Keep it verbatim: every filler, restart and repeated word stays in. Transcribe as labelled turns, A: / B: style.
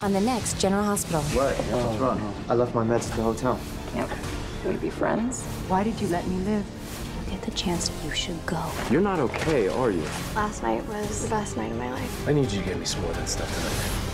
A: On the next General Hospital.
B: What? What's wrong? I left my meds at the hotel.
C: Yep. You want to be friends?
D: Why did you let me live?
A: Get the chance, you should go.
E: You're not okay, are you?
F: Last night was the best night of my life.
G: I need you to get me some more of that stuff tonight.